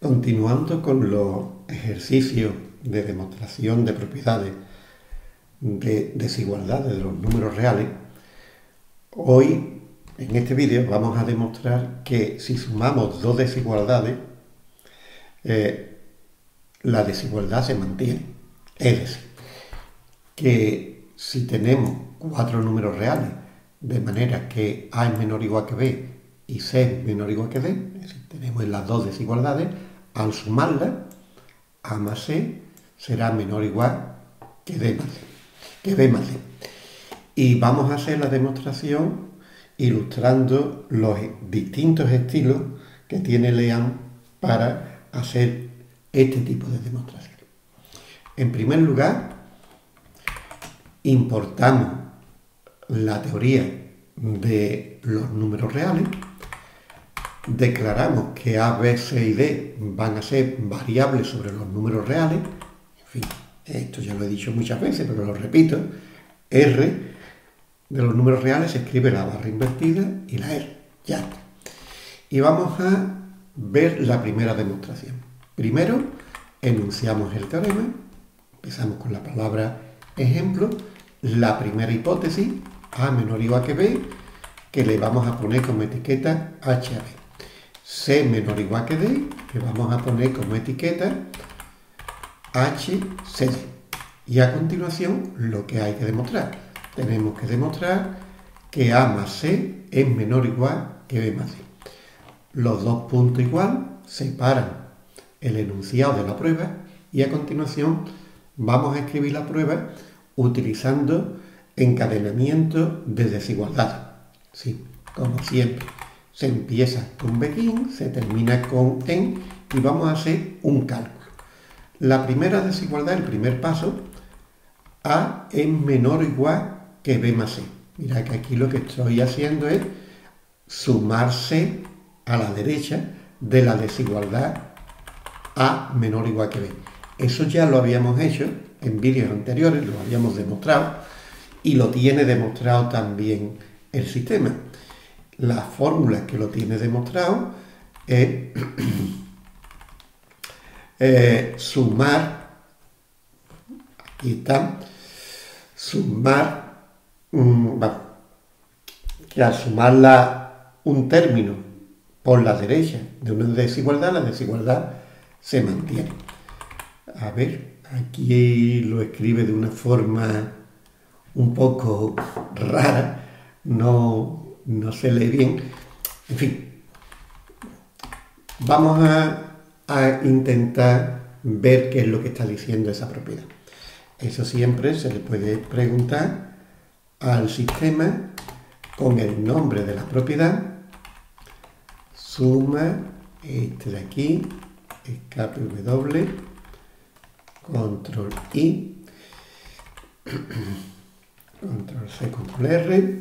Continuando con los ejercicios de demostración de propiedades de desigualdades de los números reales, hoy en este vídeo vamos a demostrar que si sumamos dos desigualdades, la desigualdad se mantiene. Es decir, que si tenemos cuatro números reales de manera que A es menor o igual que B y C es menor o igual que D, es decir, tenemos las dos desigualdades, al sumarlas, A más C será menor o igual que D más C, que B más C. Y vamos a hacer la demostración ilustrando los distintos estilos que tiene LEAM para hacer este tipo de demostración. En primer lugar, importamos la teoría de los números reales, declaramos que A, B, C y D van a ser variables sobre los números reales, en fin, esto ya lo he dicho muchas veces, pero lo repito, R de los números reales se escribe la barra invertida y la R, ya está. Y vamos a ver la primera demostración. Primero, enunciamos el teorema, empezamos con la palabra ejemplo, la primera hipótesis, A menor o igual que B, que le vamos a poner como etiqueta H a B. C menor o igual que D, que vamos a poner como etiqueta HCD. Y a continuación, lo que hay que demostrar. Tenemos que demostrar que A más C es menor o igual que B más C. Los dos puntos igual separan el enunciado de la prueba y a continuación vamos a escribir la prueba utilizando encadenamiento de desigualdad. Sí, como siempre, se empieza con begin, se termina con end y vamos a hacer un cálculo. La primera desigualdad, el primer paso, A es menor o igual que B más C. Mira que aquí lo que estoy haciendo es sumar C a la derecha de la desigualdad A menor o igual que B. Eso ya lo habíamos hecho en vídeos anteriores, lo habíamos demostrado y lo tiene demostrado también el sistema. La fórmula que lo tiene demostrado es sumar, aquí está, sumar, que al sumar un término por la derecha de una desigualdad, la desigualdad se mantiene. A ver, aquí lo escribe de una forma un poco rara, no se lee bien. En fin, vamos a intentar ver qué es lo que está diciendo esa propiedad. Eso siempre se le puede preguntar al sistema con el nombre de la propiedad, suma, este de aquí, escape W, control I, control C, control R.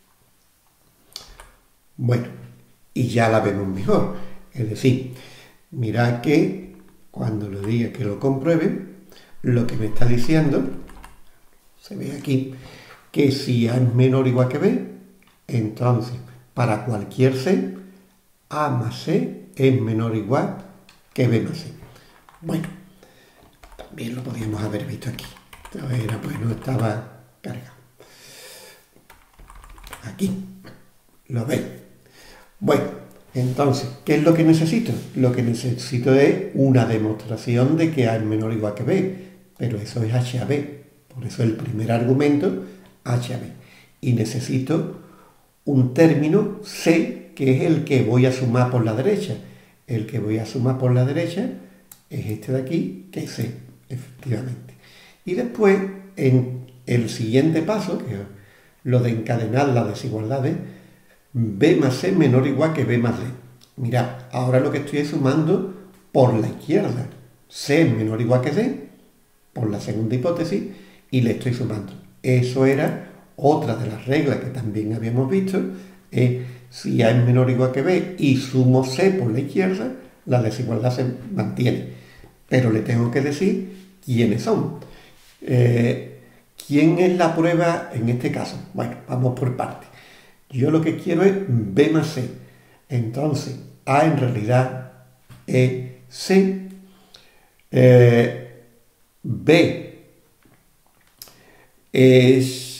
Bueno, y ya la vemos mejor. Es decir, mirad que cuando le diga que lo compruebe, lo que me está diciendo, se ve aquí, que si A es menor o igual que B, entonces para cualquier C, A más C es menor o igual que B más C. Bueno, también lo podíamos haber visto aquí. Era, pues no estaba cargado. Aquí, lo veis. Bueno, entonces, ¿qué es lo que necesito? Lo que necesito es una demostración de que A es menor o igual que B, pero eso es H a B, por eso el primer argumento, H a B. Y necesito un término C, que es el que voy a sumar por la derecha. El que voy a sumar por la derecha es este de aquí, que es C, efectivamente. Y después, en el siguiente paso, que es lo de encadenar las desigualdades, B más C menor o igual que B más D. Mirad, ahora lo que estoy es sumando por la izquierda. C es menor o igual que D, por la segunda hipótesis, y le estoy sumando. Eso era otra de las reglas que también habíamos visto, es si A es menor o igual que B y sumo C por la izquierda, la desigualdad se mantiene. Pero le tengo que decir quiénes son. ¿Quién es la prueba en este caso? Bueno, vamos por partes. Yo lo que quiero es B más C. Entonces, A en realidad es C, B es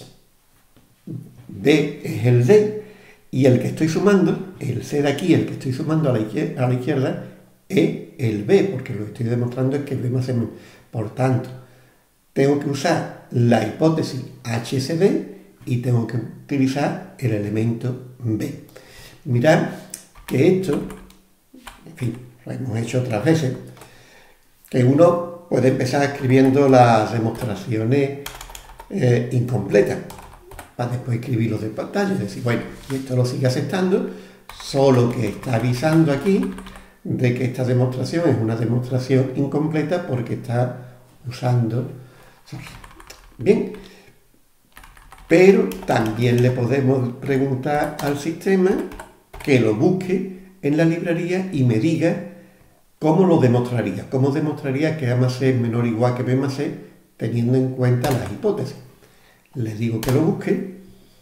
el D, y el que estoy sumando, el C de aquí, el que estoy sumando a la izquierda, es el B, porque lo que estoy demostrando es que B más C. Por tanto, tengo que usar la hipótesis HCD y tengo que utilizar el elemento B. Mirad que esto, en fin, lo hemos hecho otras veces, que uno puede empezar escribiendo las demostraciones incompletas, para después escribir los detalles, es decir, bueno, esto lo sigue aceptando, solo que está avisando aquí de que esta demostración es una demostración incompleta porque está usando... Bien, pero también le podemos preguntar al sistema que lo busque en la librería y me diga cómo lo demostraría, cómo demostraría que A más C es menor o igual que B más C, teniendo en cuenta las hipótesis. Le digo que lo busque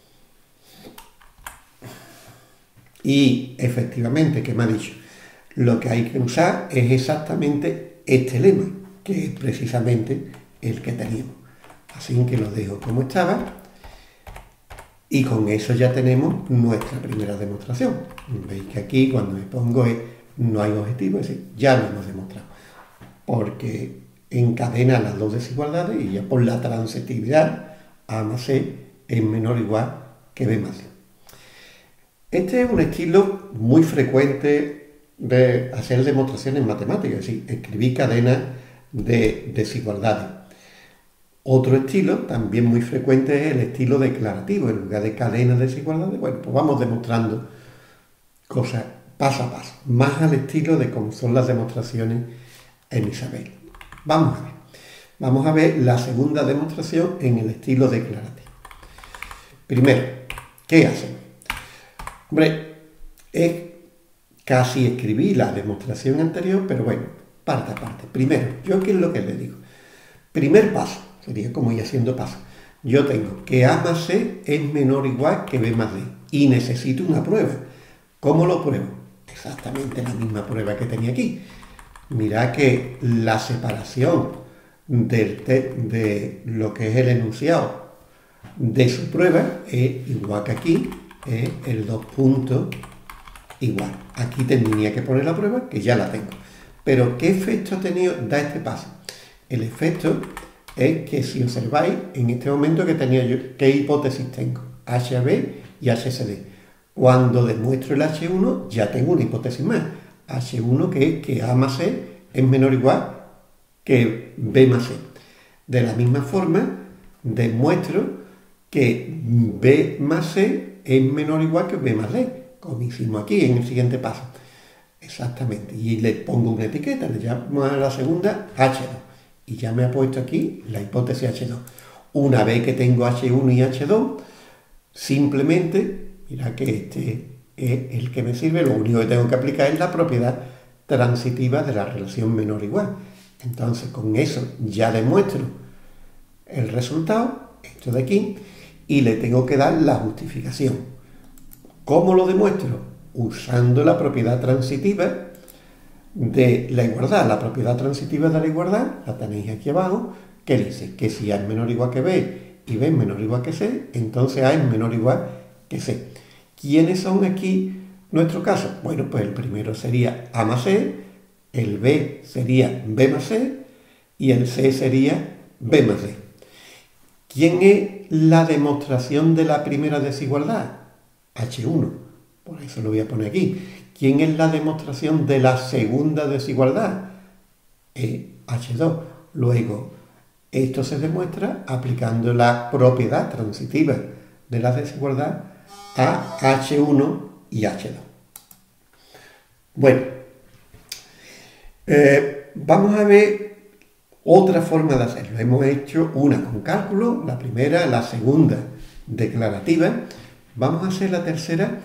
y efectivamente, ¿qué me ha dicho? Lo que hay que usar es exactamente este lema, que es precisamente el que teníamos. Así que lo dejo como estaba y con eso ya tenemos nuestra primera demostración. Veis que aquí cuando me pongo no hay objetivo, es decir, ya lo hemos demostrado, porque encadena las dos desigualdades y ya por la transitividad A más C es menor o igual que B más C. Este es un estilo muy frecuente de hacer demostraciones matemáticas, es decir, escribir cadenas de desigualdades. Otro estilo, también muy frecuente, es el estilo declarativo. En lugar de cadenas de desigualdades, bueno, pues vamos demostrando cosas paso a paso, más al estilo de cómo son las demostraciones en Isabel. Vamos a ver la segunda demostración en el estilo declarativo. Primero, ¿qué hacen? Hombre, es casi escribir la demostración anterior, pero bueno, parte a parte. Primero, ¿yo qué es lo que le digo? Primer paso, sería como ir haciendo paso. Yo tengo que A más C es menor o igual que B más D y necesito una prueba. ¿Cómo lo pruebo? Exactamente la misma prueba que tenía aquí. Mirad que la separación de lo que es el enunciado de su prueba es igual que aquí, es el 2 puntos igual. Aquí tendría que poner la prueba, que ya la tengo. Pero ¿qué efecto da este paso? El efecto es que si observáis, en este momento que tenía yo, ¿qué hipótesis tengo? HB y HCD. Cuando demuestro el H1 ya tengo una hipótesis más. H1 que es que A más C es menor o igual que B más C. De la misma forma, demuestro que B más C es menor o igual que B más D, como hicimos aquí en el siguiente paso. Exactamente. Y le pongo una etiqueta, le llamo a la segunda H2. Y ya me ha puesto aquí la hipótesis H2. Una vez que tengo H1 y H2, simplemente, mira que este es el que me sirve, lo único que tengo que aplicar es la propiedad transitiva de la relación menor o igual. Entonces, con eso ya demuestro el resultado, esto de aquí, y le tengo que dar la justificación. ¿Cómo lo demuestro? Usando la propiedad transitiva de la igualdad. La propiedad transitiva de la igualdad la tenéis aquí abajo, que dice que si A es menor o igual que B y B es menor o igual que C, entonces A es menor o igual que C. ¿Quiénes son aquí nuestro caso? Bueno, pues el primero sería A más C, el B sería B más C y el C sería B más D. ¿Quién es la demostración de la primera desigualdad? H1, por eso lo voy a poner aquí. ¿Quién es la demostración de la segunda desigualdad? H2. Luego, esto se demuestra aplicando la propiedad transitiva de la desigualdad a H1 y H2. Bueno, vamos a ver otra forma de hacerlo. Hemos hecho una con cálculo, la primera, la segunda declarativa. Vamos a hacer la tercera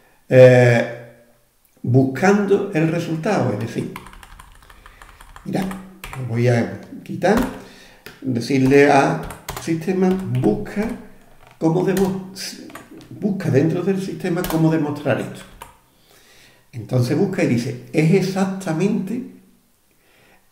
buscando el resultado, es decir, mirad, lo voy a quitar, decirle al sistema busca dentro del sistema cómo demostrar esto. Entonces busca y dice, es exactamente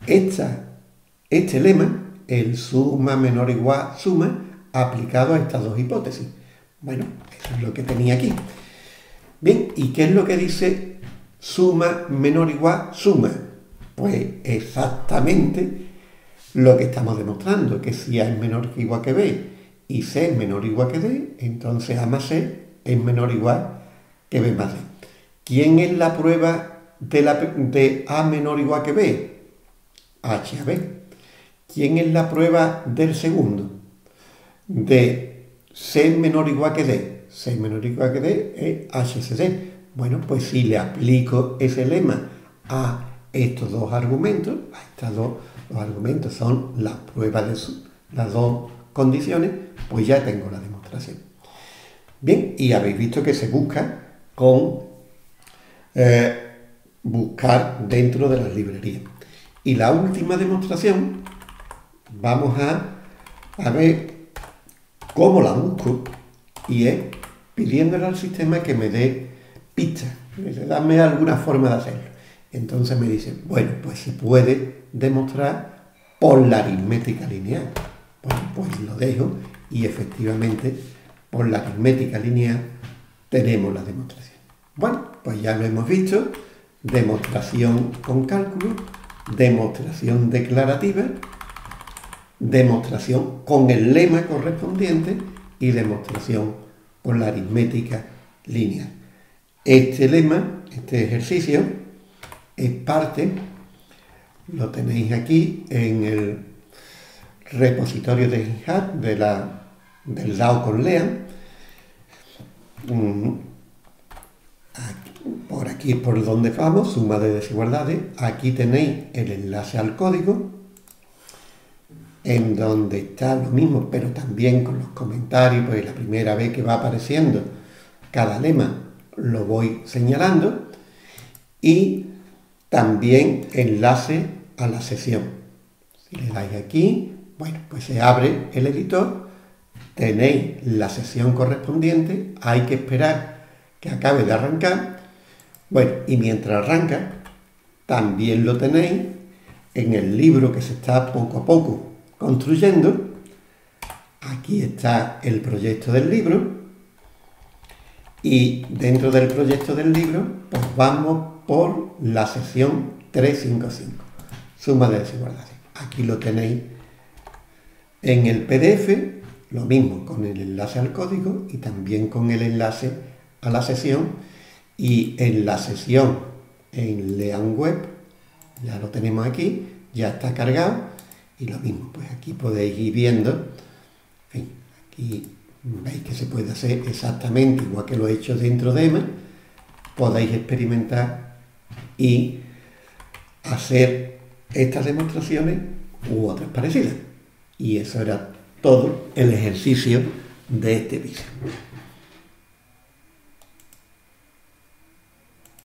este lema, el suma menor o igual suma, aplicado a estas dos hipótesis. Bueno, eso es lo que tenía aquí. Bien, ¿y qué es lo que dice suma menor o igual suma? Pues exactamente lo que estamos demostrando, que si A es menor que igual que B y C es menor o igual que D, entonces A más C es menor o igual que B más D. ¿Quién es la prueba de A menor o igual que B? H a B. ¿Quién es la prueba del segundo? De C menor o igual que D. C menor o igual que D es HCD. Bueno, pues si le aplico ese lema a estos dos argumentos, los argumentos son las pruebas de las dos condiciones, pues ya tengo la demostración. Bien, y habéis visto que se busca con buscar dentro de las librerías. Y la última demostración, vamos a ver cómo la busco, y es pidiéndole al sistema que me dé pistas, dame alguna forma de hacerlo. Entonces me dice, bueno, pues se puede demostrar por la aritmética lineal. Bueno, pues lo dejo y efectivamente por la aritmética lineal tenemos la demostración. Bueno, pues ya lo hemos visto, demostración con cálculo, demostración declarativa, demostración con el lema correspondiente y demostración con la aritmética lineal. Este lema, este ejercicio, es parte, lo tenéis aquí en el repositorio de GitHub del DAO con Lean. Por aquí es por donde vamos, suma de desigualdades. Aquí tenéis el enlace al código, en donde está lo mismo, pero también con los comentarios, pues la primera vez que va apareciendo cada lema lo voy señalando, y también enlace a la sesión. Si le dais aquí, bueno, pues se abre el editor, tenéis la sesión correspondiente, hay que esperar que acabe de arrancar. Bueno, y mientras arranca, también lo tenéis en el libro que se está poco a poco construyendo. Aquí está el proyecto del libro, y dentro del proyecto del libro, pues vamos por la sección 355, suma de desigualdades. Aquí lo tenéis en el PDF, lo mismo con el enlace al código y también con el enlace a la sesión, y en la sesión en Lean Web, ya lo tenemos aquí, ya está cargado, y lo mismo, pues aquí podéis ir viendo, en fin, aquí veis que se puede hacer exactamente igual que lo he hecho dentro de EMA, podéis experimentar y hacer estas demostraciones u otras parecidas. Y eso era todo el ejercicio de este vídeo.